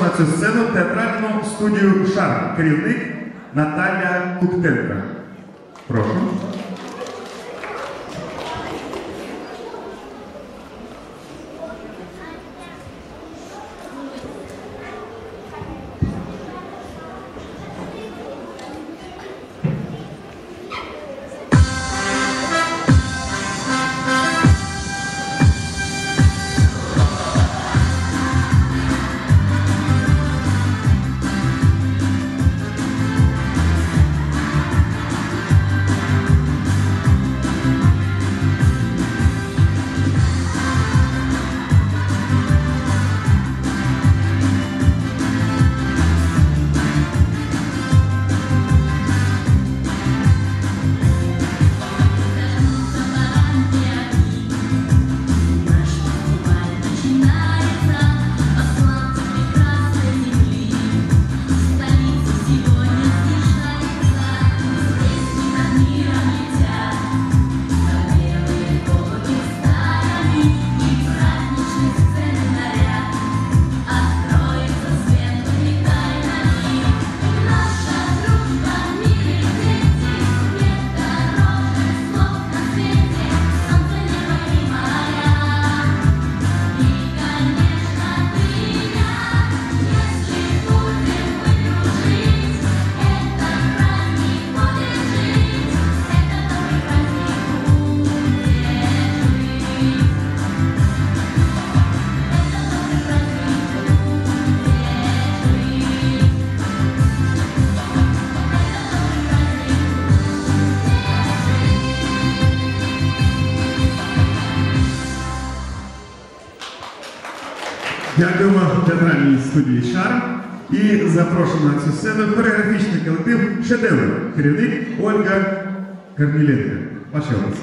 на цю сцену театральну студію «Шар», керівник Наталя Куктенка. Прошу. Дякуємо театральній студії «Шар» і запрошуємо на цю сцену хореографічний колектив «Шедевр», керівник Ольга Корнієнко. Ваші області.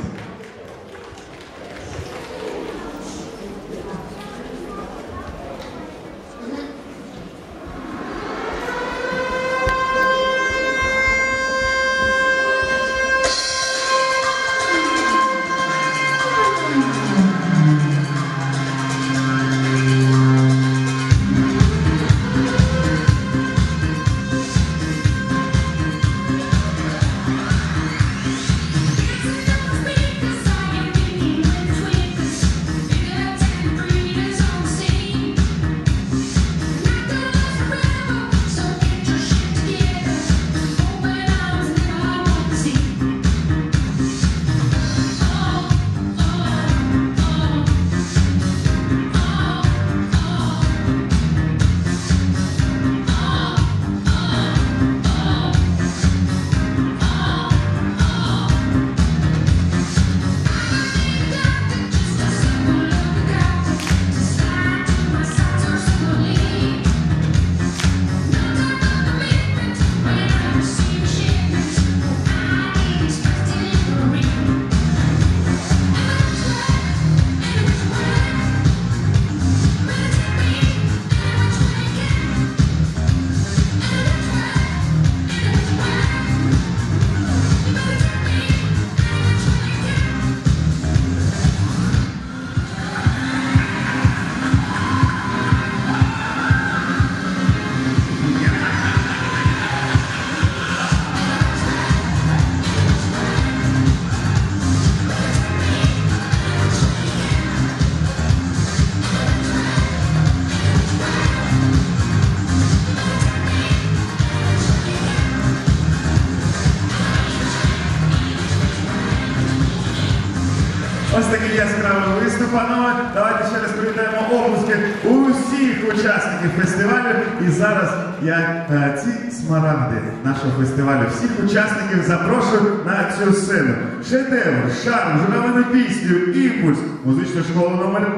Ось такий яскравий виступ, панове. Давайте ще раз привітаємо оплески усіх учасників фестивалю. І зараз я ці смарагди нашого фестивалю, всіх учасників запрошую на цю сцену. Шедевр, «Шар», журавлину пісню, імпульс, музичну школу номер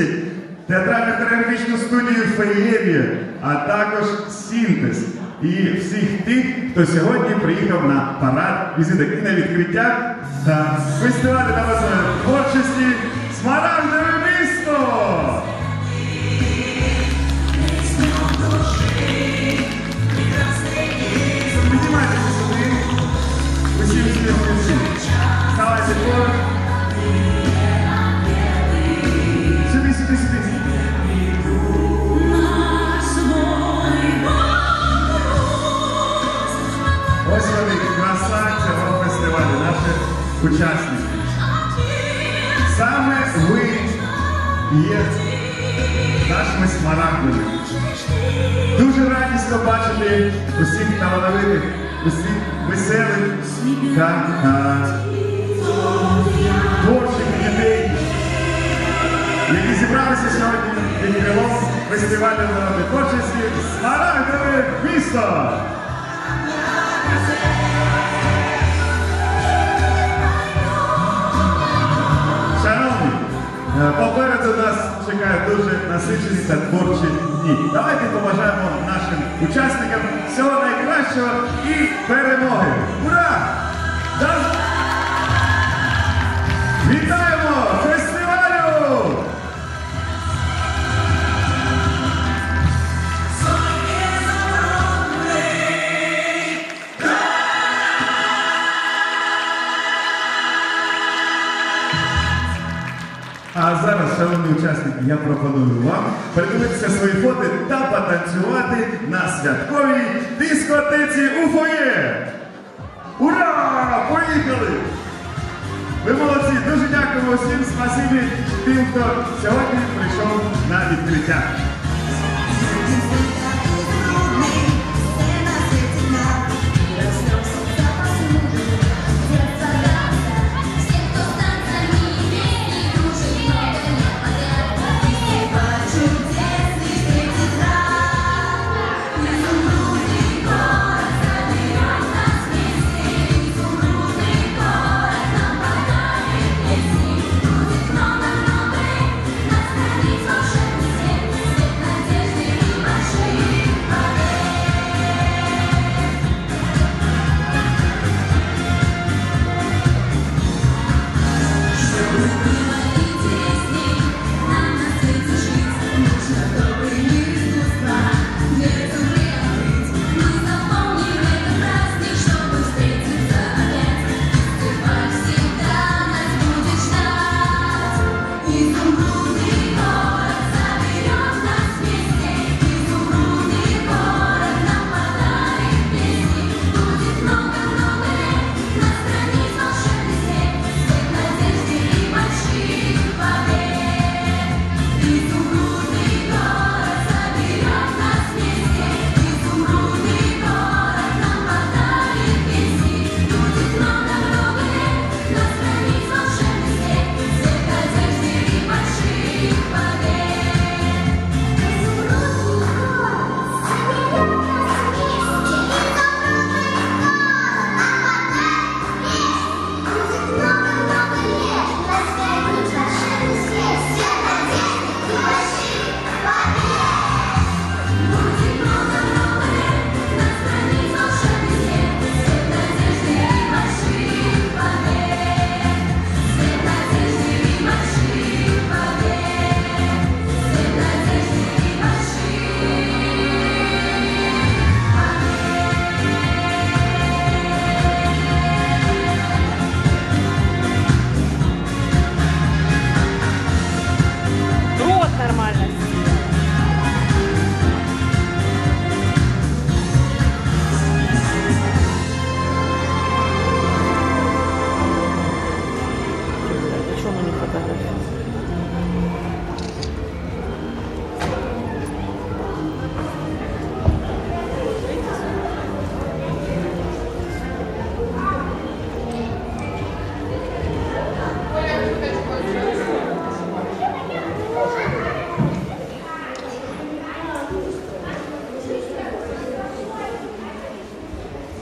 10, театральну хореографічну студію «Феєрія», а також «Синтез». І всіх тих, хто сьогодні приїхав на парад візиток і на відкриття фестивалю народної творчості «Смарагдове місто». Піднімайтеся сюди. Усі всі. Ставайте поруч. Сюди, сюди, сюди. смарагдових. Дуже радісно бачити усіх талановитих, усіх веселих та творчих дітей, які зібралися сьогодні під крилом фестивалю народної творчості «Смарагдове місто». Шановні, попереду нас чекають дуже насичені та творчі дні. Давайте побажаємо нашим учасникам всього найкращого і перемоги. Ура! Вітаємо фестивалю! А зараз, шановні учасники, я пропоную вам придивитися свої фото та потанцювати на святковій дискотеці у фоє. Ура! Поїхали! Ви молодці! Дуже дякуємо всім, спасибі тим, хто сьогодні прийшов на відкриття.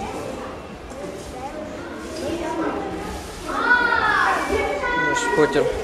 Потер.